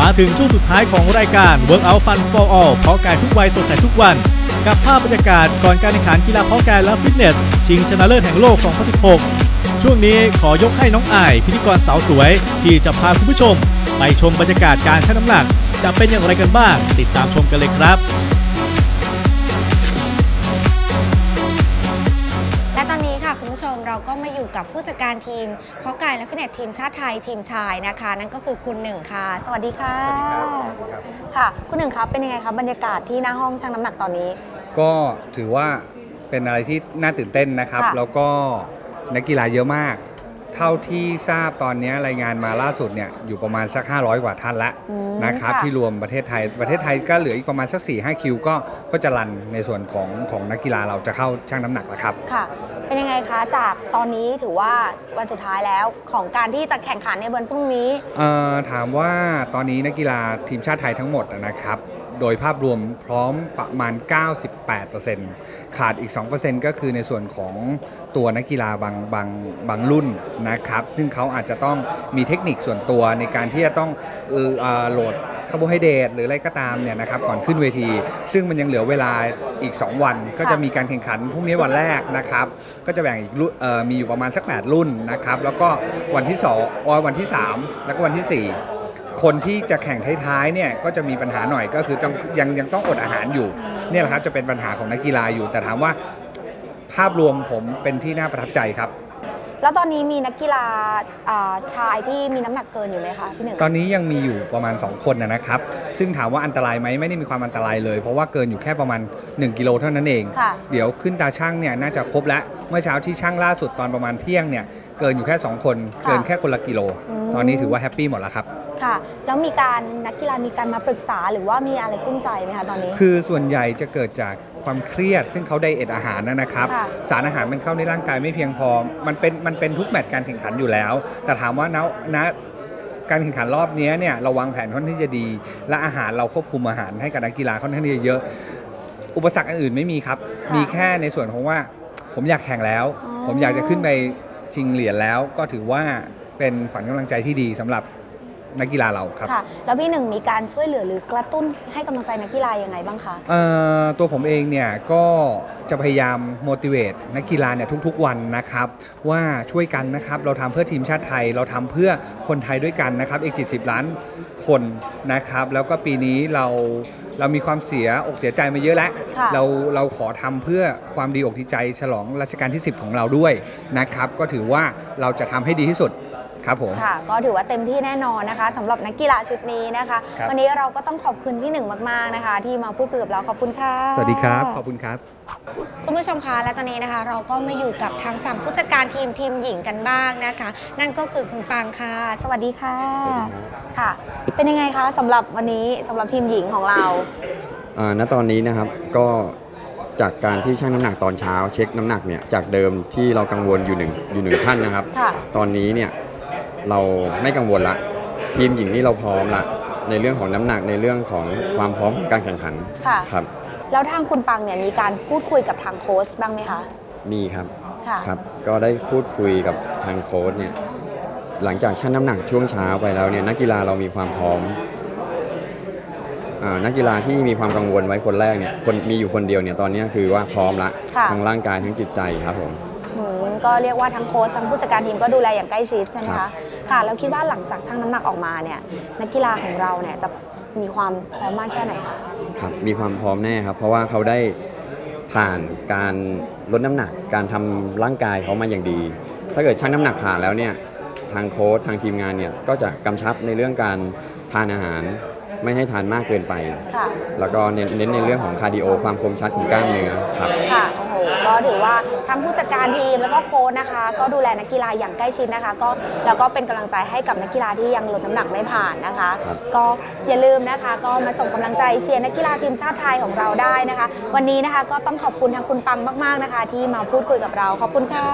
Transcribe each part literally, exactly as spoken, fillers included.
มาถึงช่วงสุดท้ายของรายการ Workout Fun for All เพาะกายทุกวัยสดใสทุกวันกับภาพบรรยากาศก่อนการแข่งขันกีฬาเพาะกายและฟิตเนสชิงชนะเลิศแห่งโลก สองพันสิบหก ช่วงนี้ขอยกให้น้องอายพิธีกรสาวสวยที่จะพาคุณผู้ชมไปชมบรรยากาศการชั่งน้ำหนักจะเป็นอย่างไรกันบ้างติดตามชมกันเลยครับและตอนนี้ค่ะคุณผู้ชมเราก็มาอยู่กับผู้จัดการทีมเพาะกายและฟิตเนสทีมชาติไทยทีมชายนะคะนั่นก็คือคุณหนึ่งค่ะสวัสดีค่ะสวัสดีครับค่ะคุณหนึ่งครับเป็นยังไงครับบรรยากาศที่หน้าห้องชั่งน้ำหนักตอนนี้ก็ถือว่าเป็นอะไรที่น่าตื่นเต้นนะครับแล้วก็นักกีฬาเยอะมากเท่าที่ทราบตอนนี้รายงานมาล่าสุดเนี่ยอยู่ประมาณสักห้าร้อยกว่าท่านแล้วนะครับที่รวมประเทศไทยประเทศไทยก็เหลืออีกประมาณสัก สี่ห้า คิวก็ก็จะรันในส่วนของของนักกีฬาเราจะเข้าชั่งน้ำหนักแล้วครับค่ะเป็นยังไงคะจากตอนนี้ถือว่าวันสุดท้ายแล้วของการที่จะแข่งขันในวันพรุ่งนี้ถามว่าตอนนี้นักกีฬาทีมชาติไทยทั้งหมดนะครับโดยภาพรวมพร้อมประมาณ เก้าสิบแปดเปอร์เซ็นต์ ขาดอีก สองเปอร์เซ็นต์ ก็คือในส่วนของตัวนักกีฬาบางบางบางรุ่นนะครับซึ่งเขาอาจจะต้องมีเทคนิคส่วนตัวในการที่จะต้องโหลดคาร์โบไฮเดรตหรืออะไรก็ตามเนี่ยนะครับก่อนขึ้นเวทีซึ่งมันยังเหลือเวลาอีกสองวันก็จะมีการแข่งขันพรุ่งนี้วันแรกนะครับก็จะแบ่งอีกมีอยู่ประมาณสักแปดรุ่นนะครับแล้วก็วันที่สองวันที่สามแล้วก็วันที่สี่คนที่จะแข่งท้ายๆเนี่ยก็จะมีปัญหาหน่อยก็คือต้องยังยังต้องอดอาหารอยู่เนี่ยแหละครับจะเป็นปัญหาของนักกีฬาอยู่แต่ถามว่าภาพรวมผมเป็นที่น่าประทับใจครับแล้วตอนนี้มีนักกีฬาชายที่มีน้ำหนักเกินอยู่ไหมคะพี่หนึ่งตอนนี้ยังมีอยู่ประมาณสองคนนะครับซึ่งถามว่าอันตรายไหมไม่ได้มีความอันตรายเลยเพราะว่าเกินอยู่แค่ประมาณหนึ่งกิโลเท่านั้นเองเดี๋ยวขึ้นตาช่างเนี่ยน่าจะครบแล้วเมื่อเช้าที่ช่างล่าสุดตอนประมาณเที่ยงเนี่ยเกินอยู่แค่สองคนเกินแค่คนละกิโลตอนนี้ถือว่าแฮปปี้หมดแล้วครับค่ะแล้วมีการนักกีฬามีการมาปรึกษาหรือว่ามีอะไรกุ้มใจไหมคะตอนนี้คือส่วนใหญ่จะเกิดจากความเครียดซึ่งเขาไดเอทอาหารนะครับสารอาหารมันเข้าในร่างกายไม่เพียงพอมันเป็นมันเป็นทุกแมตช์การแข่งขันอยู่แล้วแต่ถามว่าณณการแข่งขันรอบนี้เนี่ยเราวางแผนค่อนข้างจะดีและอาหารเราควบคุมอาหารให้กับนักกีฬาค่อนข้างเยอะอุปสรรคอื่นไม่มีครับมีแค่ในส่วนของว่าผมอยากแข่งแล้วผมอยากจะขึ้นไปชิงเหรียญแล้วก็ถือว่าเป็นขวัญกำลังใจที่ดีสำหรับนักกีฬาเราครับค่ะแล้วพี่หนึ่งมีการช่วยเหลือหรือกระตุ้นให้กำลังใจนักกีฬายังไงบ้างคะตัวผมเองเนี่ยก็จะพยายาม motivate นักกีฬาเนี่ยทุกๆวันนะครับว่าช่วยกันนะครับเราทำเพื่อทีมชาติไทยเราทำเพื่อคนไทยด้วยกันนะครับอีกเจ็ดสิบล้านคนนะครับแล้วก็ปีนี้เราเรามีความเสียอกเสียใจมาเยอะแล้วเราเราขอทำเพื่อความดีอกดีใจฉลองรัชกาลที่สิบของเราด้วยนะครับก็ถือว่าเราจะทำให้ดีที่สุดครับผมค่ะก็ถือว่าเต็มที่แน่นอนนะคะสำหรับนักกีฬาชุดนี้นะคะวันนี้เราก็ต้องขอบคุณพี่หนึ่งมากๆนะคะที่มาพูดคุยกับเราขอบคุณค่ะสวัสดีครับขอบคุณครับคุณผู้ชมคะและตอนนี้นะคะเราก็มาอยู่กับทางฝั่งผู้จัดการทีมทีมหญิงกันบ้างนะคะนั่นก็คือคุณปางค่ะสวัสดีค่ะค่ะเป็นยังไงคะสำหรับวันนี้สำหรับทีมหญิงของเราอ่าณตอนนี้นะครับก็จากการที่ชั่งน้ำหนักตอนเช้าเช็คน้ำหนักเนี่ยจากเดิมที่เรากังวลอยู่หนึ่งอยู่หนึ่งท่านนะครับตอนนี้เนี่ยเราไม่กังวลละทีมหญิงนี่เราพร้อมละในเรื่องของน้ำหนักในเรื่องของความพร้อมของการแข่งขันครับแล้วทางคุณปังเนี่ยมีการพูดคุยกับทางโค้ชบ้างไหมคะมีครับครับก็ได้พูดคุยกับทางโค้ชเนี่ยหลังจากชั่งน้ำหนักช่วงเช้าไปแล้วเนี่ยนักกีฬาเรามีความพร้อมนักกีฬาที่มีความกังวลไว้คนแรกเนี่ยคนมีอยู่คนเดียวเนี่ยตอนนี้คือว่าพร้อมละทั้งร่างกายทั้งจิตใจครับผมก็เรียกว่าทั้งโค้ชทั้งผู้จัดการทีมก็ดูแลอย่างใกล้ชิดใช่ไหมคะค่ะแล้วคิดว่าหลังจากชั่งน้ำหนักออกมาเนี่ยนักกีฬาของเราเนี่ยจะมีความพร้อมมากแค่ไหนคะครับมีความพร้อมแน่ครับเพราะว่าเขาได้ผ่านการลดน้ำหนักการทำร่างกายเขามาอย่างดีถ้าเกิดชั่งน้ำหนักผ่านแล้วเนี่ยทางโค้ชทางทีมงานเนี่ยก็จะกำชับในเรื่องการทานอาหารไม่ให้ทานมากเกินไปแล้วก็เน้นในเรื่องของคาร์ดิโอความคมชัดของกล้ามเนื้อครับค่ะโอ้โหก็ถือว่าทั้งผู้จัดการทีมแล้วก็โค้ชนะคะก็ดูแลนักกีฬาอย่างใกล้ชิดนะคะก็แล้วก็เป็นกำลังใจให้กับนักกีฬาที่ยังลดน้ำหนักไม่ผ่านนะคะก็อย่าลืมนะคะก็มาส่งกำลังใจเชียร์นักกีฬาทีมชาติไทยของเราได้นะคะวันนี้นะคะก็ต้องขอบคุณทางคุณปังมากๆนะคะที่มาพูดคุยกับเราขอบคุณค่ะ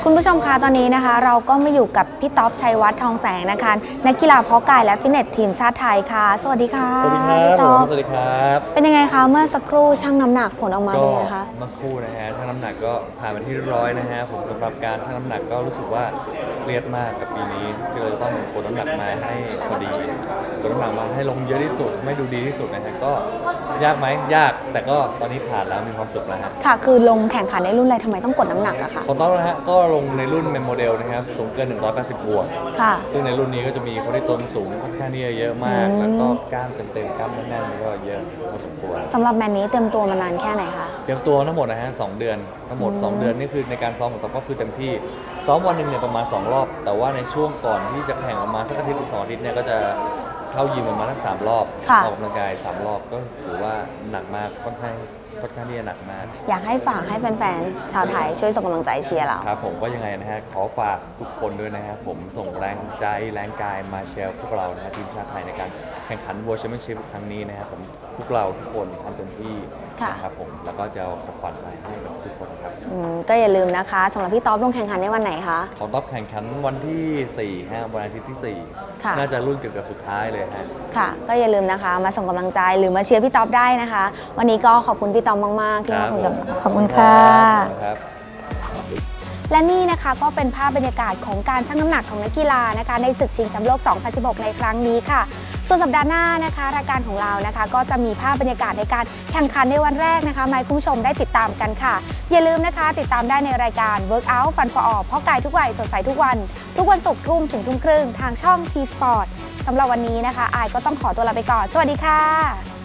คุณผู้ชมคะตอนนี้นะคะเราก็มาอยู่กับพี่ต๊อบชัยวัฒน์ทองแสงนะคะนักกีฬาเพาะกายและฟิตเนสทีมชาติไทยค่ะสวัสดีค่ะสวัสดีครับพี่ต๊อบสวัสดีครับเป็นยังไงคะเมื่อสักครู่ชั่งน้ำหนักผลออกมาก็เป็นยังไงคะเมื่อครู่นะฮะชั่งน้ำหนักก็ผ่านมาที่เรียบร้อยนะฮะผมสำหรับการชั่งน้ำหนักก็รู้สึกว่าเครียดมากกับปีนี้ที่เราจะต้องกดน้ำหนักมาให้พอดีกดน้ำหนักมาให้ลงเยอะที่สุดไม่ดูดีที่สุดนะฮะก็ยากไหมยากแต่ก็ตอนนี้ผ่านแล้วมีความสุขแล้วฮะค่ะคือลงแข่งขันในรุ่นอะไรทำไมต้องกดน้ำหนักอะคะคนต้องนะฮะก็ลงในรุ่นเมมโมเดลนะครับสูงเกินหนึ่งร้อยแปดสิบบวกค่ะซึ่งในรุ่นนี้ก็จะมีคนที่ตัวสูงค่อนข้างที่จะเยอะมากอืมแล้วก็กล้ามเต็มๆกล้ามแน่นๆก็เยอะพอสมควรสำหรับแมตช์นี้เตรียมตัวมานานแค่ไหนคะเตรียมตัวทั้งหมดนะฮะสองเดือนทั้งหมดอืมสองเดือนนี่คือในการซ้อมของต๊อบก็คือเต็มที่ซ้อมวันหนึ่งเนี่ยประมาณสองรอบ แต่ว่าในช่วงก่อนที่จะแข่งประมาณสักอาทิตย์ถึงสองอาทิตย์เนี่ยก็จะเข้ายิมประมาณสักสามรอบค่ะออกกำลังกายสามรอบก็ถือว่าหนักมากค่อนข้างค่อนข้างที่จะหนักมากอยากให้ฝากให้แฟนๆชาวไทยช่วยส่งกำลังใจเชียร์เราครับผมก็ยังไงนะฮะขอฝากทุกคนด้วยนะฮะผมส่งแรงใจแรงกายมาเชียร์พวกเรานะฮะทีมชาติไทยในการแข่งขัน World Championship ครั้งนี้นะฮะผมพวกเราทุกคนทำเต็มที่ค่ะนะครับผมแล้วก็จะเอาของขวัญไปให้กับทุกคนครับอืมก็อย่าลืมนะคะสำหรับพี่ต๊อบลงแข่งขันในวันไหนคะของต๊อบแข่งขันวันที่สี่ฮะวันอาทิตย์ที่สี่ค่ะน่าจะรุ่นเกือบๆสุดท้ายเลยฮะค่ะ ก็อย่าลืมนะคะ มาส่งกำลังใจหรือมาเชียร์พี่ต๊อบได้นะคะ วันนี้ก็ขอบคุณพี่ต๊อบมากๆที่มาคุยกับเราขอบคุณค่ะครับและนี่นะคะก็เป็นภาพบรรยากาศของการชั่งน้ำหนักของนักกีฬานะคะในศึกชิงแชมป์โลก สองพันสิบหก ในครั้งนี้ค่ะ ส่วนสัปดาห์หน้านะคะรายการของเรานะคะ ก็จะมีภาพบรรยากาศในการแข่งขันในวันแรกนะคะมาให้คุณผู้ชมได้ติดตามกันค่ะ อย่าลืมนะคะติดตามได้ในรายการ Workout Fun for All เพราะกายทุกวัยสดใสทุกวัน ทุกวันศุกร์ทุ่มถึงทุ่มครึ่งทางช่อง T Sport สำหรับวันนี้นะคะอายก็ต้องขอตัวลาไปก่อนสวัสดีค่ะ